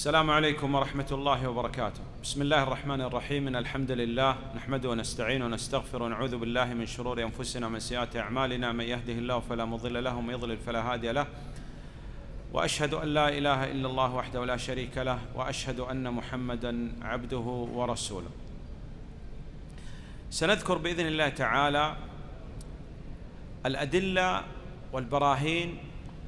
السلام عليكم ورحمة الله وبركاته. بسم الله الرحمن الرحيم. إن الحمد لله نحمده ونستعينه ونستغفره ونعوذ بالله من شرور أنفسنا ومن سيئات أعمالنا. من يهده الله فلا مضل له ومن يضلل فلا هادي له. وأشهد أن لا إله إلا الله وحده لا شريك له، وأشهد أن محمدا عبده ورسوله. سنذكر بإذن الله تعالى الأدلة والبراهين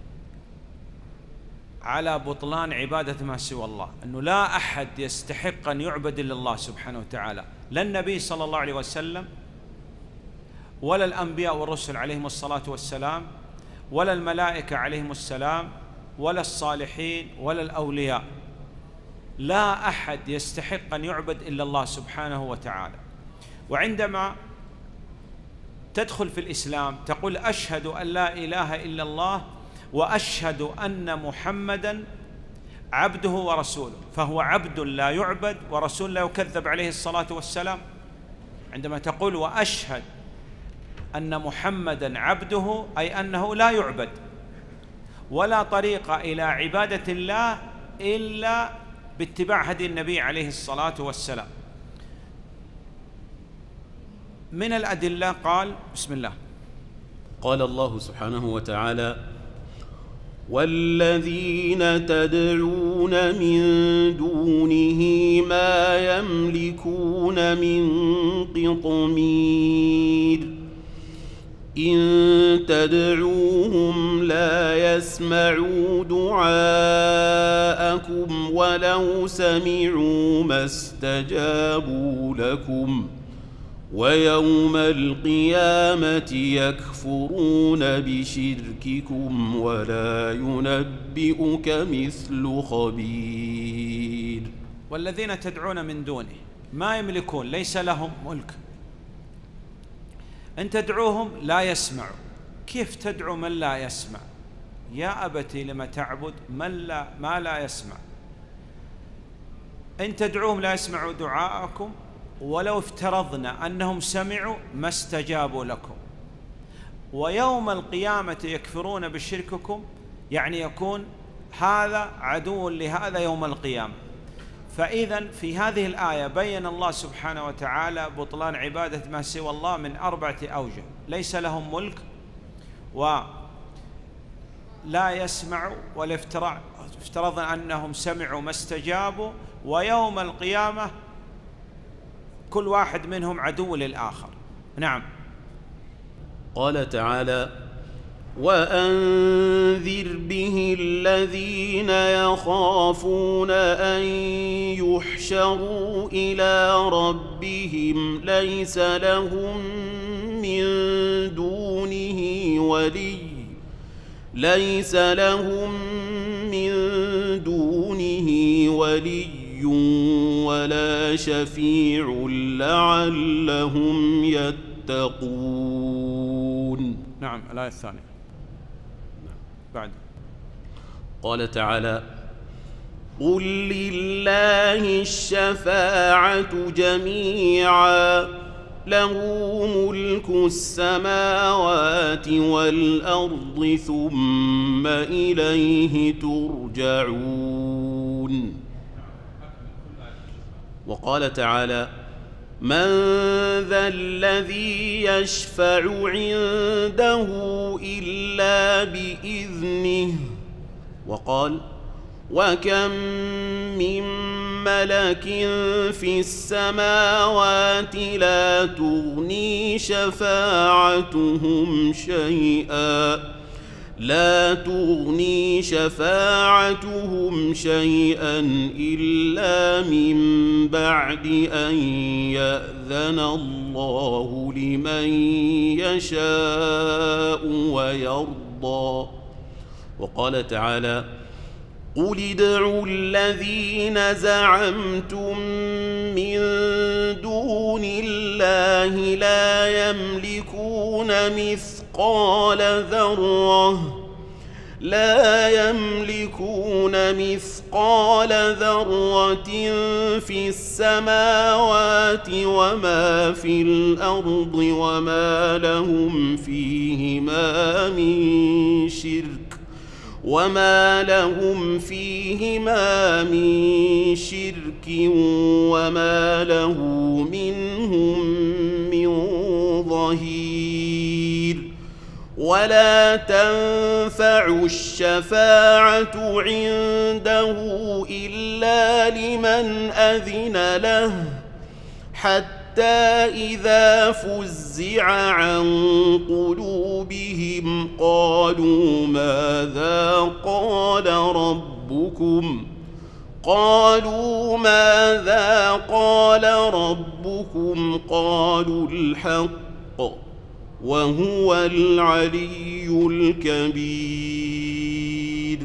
على بطلان عبادة ما سوى الله، أنه لا أحد يستحق أن يعبد إلا الله سبحانه وتعالى، لا النبي صلى الله عليه وسلم ولا الأنبياء والرسل عليهم الصلاة والسلام ولا الملائكة عليهم السلام ولا الصالحين ولا الأولياء. لا أحد يستحق أن يعبد إلا الله سبحانه وتعالى. وعندما تدخل في الإسلام تقول أشهد أن لا إله إلا الله وأشهد أن محمدا عبده ورسوله، فهو عبد لا يعبد ورسول لا يكذب عليه الصلاة والسلام. عندما تقول وأشهد أن محمدا عبده أي أنه لا يعبد، ولا طريق إلى عبادة الله إلا باتباع هدي النبي عليه الصلاة والسلام. من الأدلة قال بسم الله، قال الله سبحانه وتعالى: والذين تدعون من دونه ما يملكون من قطمير إن تدعوهم لا يسمعوا دعاءكم ولو سمعوا ما استجابوا لكم ويوم القيامة يكفرون بشرككم ولا ينبئك مثل خبير. والذين تدعون من دونه ما يملكون، ليس لهم ملك. إن تدعوهم لا يسمعوا. كيف تدعو من لا يسمع؟ يا أبتي لم تعبد ما لا يسمع. إن تدعوهم لا يسمعوا دعاءكم ولو افترضنا أنهم سمعوا ما استجابوا لكم ويوم القيامة يكفرون بشرككم، يعني يكون هذا عدو لهذا يوم القيامة. فإذن في هذه الآية بين الله سبحانه وتعالى بطلان عبادة ما سوى الله من 4 أوجه: ليس لهم ملك، ولا يسمعوا، ولا افترضنا أنهم سمعوا ما استجابوا، ويوم القيامة كل واحد منهم عدو للآخر. نعم. قال تعالى: وأنذر به الذين يخافون أن يحشروا إلى ربهم ليس لهم من دونه ولي ولا شفيع لعلهم يتقون. نعم. الآية الثانية بعد. قال تعالى: قل لله الشفاعة جميعا له ملك السماوات والأرض ثم إليه ترجعون. وقال تعالى: من ذا الذي يشفع عنده إلا بإذنه. وقال: وكم من ملك في السماوات لا تغني شفاعتهم شيئا إلا من بعد أن يأذن الله لمن يشاء ويرضى. وقال تعالى: قل ادعوا الذين زعمتم من دون الله لا يملكون مثقال ذرة في السماوات وما في الأرض وما لهم فيهما من شرك وما لهم فيهما من شرك وما له منهم من ظهير. ولا تنفع الشفاعة عنده إلا لمن أذن له، حتى إذا فزع عن قلوبهم قالوا ماذا قال ربكم، قالوا الحق وهو العلي الكبير.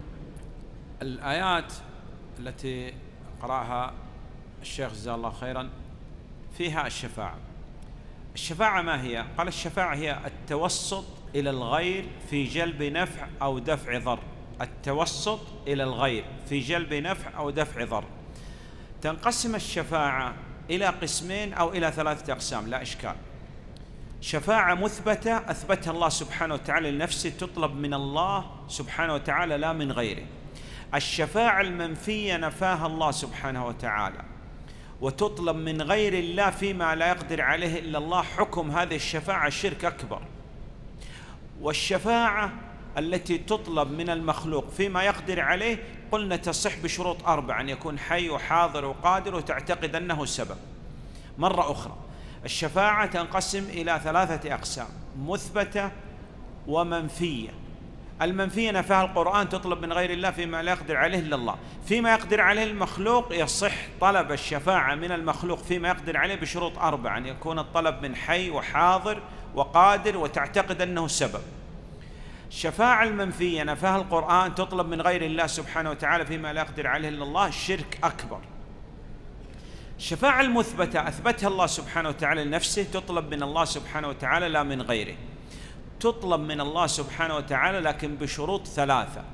الآيات التي قرأها الشيخ جزاه الله خيرا فيها الشفاعة. الشفاعة ما هي؟ قال الشفاعة هي التوسط إلى الغير في جلب نفع أو دفع ضر. التوسط إلى الغير في جلب نفع أو دفع ضر. تنقسم الشفاعة إلى قسمين أو إلى 3 أقسام، لا إشكال. شفاعة مثبتة أثبتها الله سبحانه وتعالى لنفسه، تطلب من الله سبحانه وتعالى لا من غيره. الشفاعة المنفية نفاها الله سبحانه وتعالى وتطلب من غير الله فيما لا يقدر عليه إلا الله. حكم هذه الشفاعة شرك أكبر. والشفاعة التي تطلب من المخلوق فيما يقدر عليه قلنا تصح بشروط 4، أن يكون حي وحاضر وقادر وتعتقد أنه سبب. مرة أخرى، الشفاعة تنقسم إلى 3 أقسام: مثبتة ومنفية. المنفية نفاها القرآن، تطلب من غير الله فيما لا يقدر عليه إلا الله. فيما يقدر عليه المخلوق يصح طلب الشفاعة من المخلوق فيما يقدر عليه بشروط 4، أن يكون الطلب من حي وحاضر وقادر وتعتقد أنه سبب. الشفاعة المنفية نفاها القرآن، تطلب من غير الله سبحانه وتعالى فيما لا يقدر عليه إلا الله، شرك أكبر. الشفاعة المثبتة أثبتها الله سبحانه وتعالى لنفسه، تطلب من الله سبحانه وتعالى لا من غيره. تطلب من الله سبحانه وتعالى لكن بشروط 3: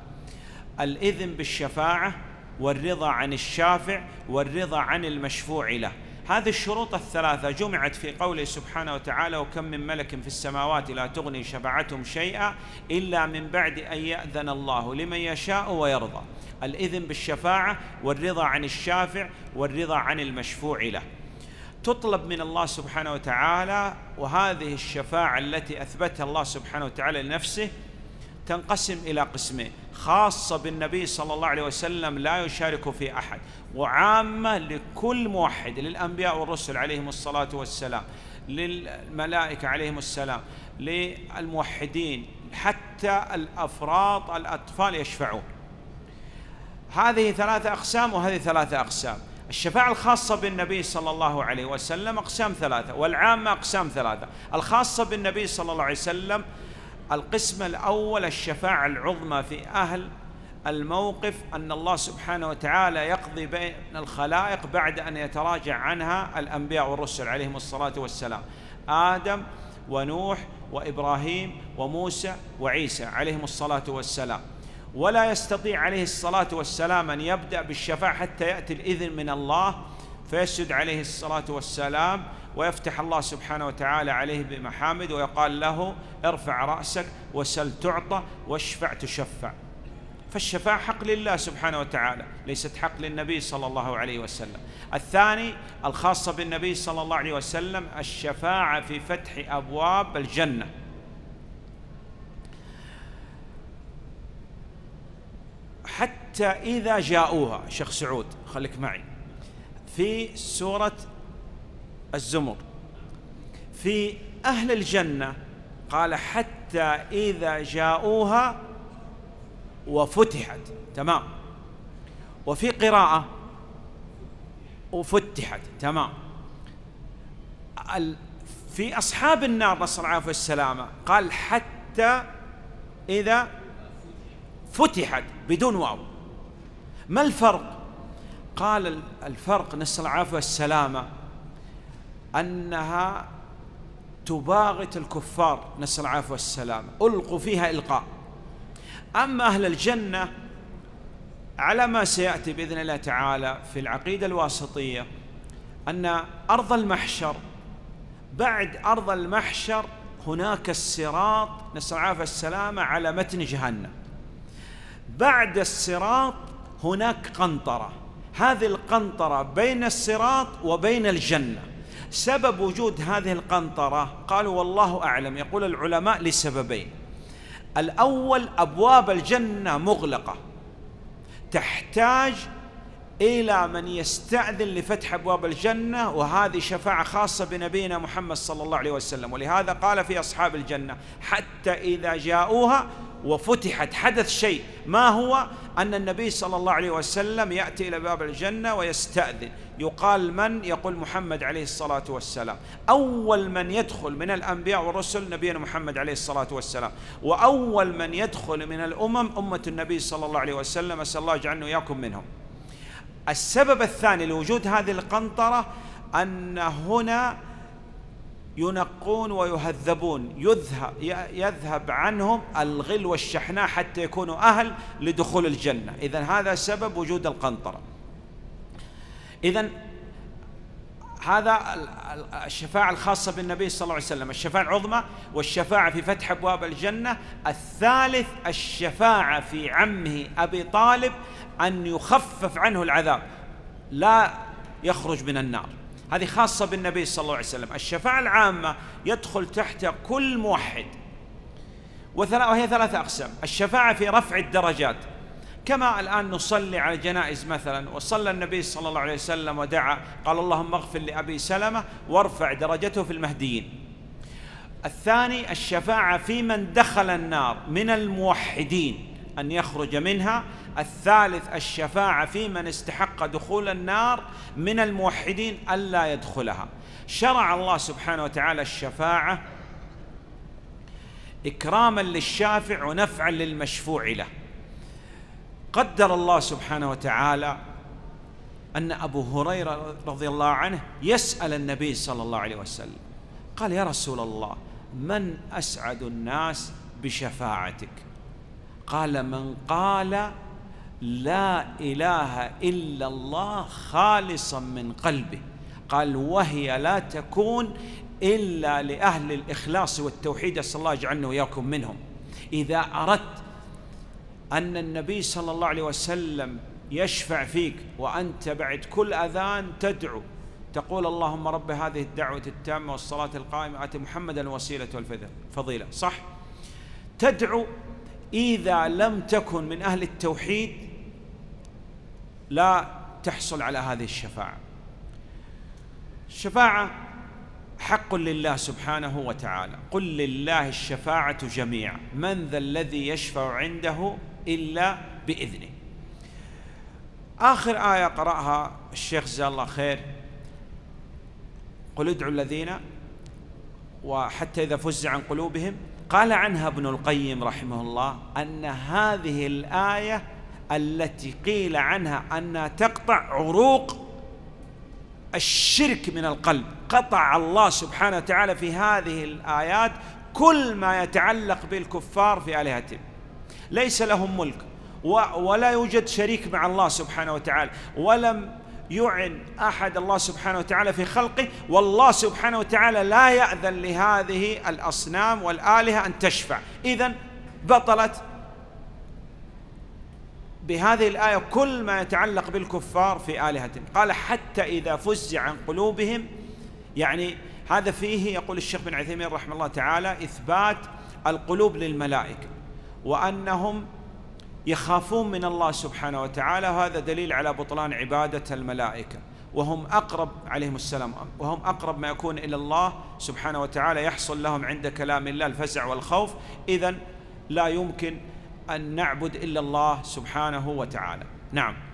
الإذن بالشفاعة، والرضا عن الشافع، والرضا عن المشفوع له. هذه الشروط ال3 جمعت في قوله سبحانه وتعالى: وكم من ملك في السماوات لا تغني شفاعتهم شيئا إلا من بعد أن يأذن الله لمن يشاء ويرضى. الإذن بالشفاعة، والرضا عن الشافع، والرضا عن المشفوع له. تطلب من الله سبحانه وتعالى. وهذه الشفاعة التي أثبتها الله سبحانه وتعالى لنفسه تنقسم إلى قسمين: خاصة بالنبي صلى الله عليه وسلم لا يشارك في أحد، وعامة لكل موحد، للأنبياء والرسل عليهم الصلاة والسلام، للملائكة عليهم السلام، للموحدين، حتى الأفراط الأطفال يشفعون. هذه 3 أقسام وهذه 3 أقسام. الشفاعة الخاصة بالنبي صلى الله عليه وسلم أقسام 3، والعامة أقسام 3. الخاصة بالنبي صلى الله عليه وسلم القسم الأول الشفاعة العظمى في أهل الموقف، أن الله سبحانه وتعالى يقضي بين الخلائق بعد أن يتراجع عنها الأنبياء والرسل عليهم الصلاة والسلام، آدم ونوح وإبراهيم وموسى وعيسى عليهم الصلاة والسلام. ولا يستطيع عليه الصلاة والسلام أن يبدأ بالشفاعة حتى يأتي الإذن من الله، فيسجد عليه الصلاة والسلام ويفتح الله سبحانه وتعالى عليه بمحامد ويقال له: ارفع رأسك وسل تعطى واشفع تشفع. فالشفاعة حق لله سبحانه وتعالى، ليست حق للنبي صلى الله عليه وسلم. الثاني الخاصة بالنبي صلى الله عليه وسلم الشفاعة في فتح أبواب الجنة. حتى إذا جاءوها، شيخ سعود خليك معي، في سورة الزمر في أهل الجنة قال: حتى إذا جاءوها وفتحت، تمام. وفي قراءة وفتحت، تمام. في أصحاب النار نسأل الله العافية والسلامة قال: حتى إذا فتحت بدون واو. ما الفرق؟ قال: الفرق نسأل الله العافية والسلامة أنها تباغت الكفار نسأل الله العافية والسلامة، ألقوا فيها إلقاء. أما أهل الجنة على ما سيأتي بإذن الله تعالى في العقيدة الواسطية أن أرض المحشر، بعد أرض المحشر هناك الصراط نسأل الله العافية والسلامة على متن جهنم. بعد الصراط هناك قنطرة، هذه القنطرة بين الصراط وبين الجنة. سبب وجود هذه القنطرة قالوا والله أعلم، يقول العلماء لسببين. الأول أبواب الجنة مغلقة، تحتاج إلى من يستأذن لفتح أبواب الجنة، وهذه شفاعة خاصة بنبينا محمد صلى الله عليه وسلم. ولهذا قال في أصحاب الجنة حتى إذا جاءوها وفتحت حدث شيء، ما هو؟ أن النبي صلى الله عليه وسلم يأتي إلى باب الجنة ويستأذن. يقال من؟ يقول محمد عليه الصلاة والسلام. أول من يدخل من الأنبياء والرسل نبينا محمد عليه الصلاة والسلام، وأول من يدخل من الأمم أمة النبي صلى الله عليه وسلم، أسأل الله يجعلنا وإياكم منهم. السبب الثاني لوجود هذه القنطرة أن هنا ينقون ويهذبون، يذهب عنهم الغل والشحناء حتى يكونوا أهل لدخول الجنة. إذن هذا سبب وجود القنطرة. إذن هذا الشفاعة الخاصة بالنبي صلى الله عليه وسلم، الشفاعة العظمى والشفاعة في فتح أبواب الجنة. الثالث الشفاعة في عمه أبي طالب أن يخفف عنه العذاب، لا يخرج من النار. هذه خاصة بالنبي صلى الله عليه وسلم. الشفاعة العامة يدخل تحت كل موحد، وهي ثلاثة أقسام. الشفاعة في رفع الدرجات، كما الآن نصلي على الجنائز مثلا، وصلى النبي صلى الله عليه وسلم ودعا قال اللهم اغفر لأبي سلمة وارفع درجته في المهديين. الثاني الشفاعة في من دخل النار من الموحدين أن يخرج منها. الثالث الشفاعة في من استحق دخول النار من الموحدين ألا يدخلها. شرع الله سبحانه وتعالى الشفاعة إكراما للشافع ونفعا للمشفوع له. قدر الله سبحانه وتعالى أن أبو هريرة رضي الله عنه يسأل النبي صلى الله عليه وسلم، قال يا رسول الله من أسعد الناس بشفاعتك؟ قال من قال لا إله إلا الله خالصا من قلبه. قال وهي لا تكون إلا لأهل الإخلاص والتوحيد، أسأل الله يجعلنا وإياكم منهم. إذا أردت أن النبي صلى الله عليه وسلم يشفع فيك وأنت بعد كل أذان تدعو تقول اللهم رب هذه الدعوة التامة والصلاة القائمة آت محمدا الوسيلة والفضيلة، صح؟ تدعو. إذا لم تكن من أهل التوحيد لا تحصل على هذه الشفاعة. الشفاعة حق لله سبحانه وتعالى، قل لله الشفاعة جميعا من ذا الذي يشفع عنده إلا بإذنه. آخر آية قرأها الشيخ جزاه الله خير، قل ادعوا الذين وحتى إذا فزع عن قلوبهم. قال عنها ابن القيم رحمه الله أن هذه الآية التي قيل عنها أنها تقطع عروق الشرك من القلب، قطع الله سبحانه وتعالى في هذه الآيات كل ما يتعلق بالكفار في آلهتهم. ليس لهم ملك ولا يوجد شريك مع الله سبحانه وتعالى، ولم يعن أحد الله سبحانه وتعالى في خلقه، والله سبحانه وتعالى لا يأذن لهذه الأصنام والآلهة أن تشفع. إذن بطلت بهذه الآية كل ما يتعلق بالكفار في آلهتهم. قال حتى إذا فزع عن قلوبهم، يعني هذا فيه يقول الشيخ بن عثيمين رحمه الله تعالى إثبات القلوب للملائكة وأنهم يخافون من الله سبحانه وتعالى، وهذا دليل على بطلان عبادة الملائكة، وهم أقرب عليهم السلام، وهم أقرب ما يكون إلى الله سبحانه وتعالى، يحصل لهم عند كلام الله الفزع والخوف. إذن لا يمكن أن نعبد إلا الله سبحانه وتعالى. نعم.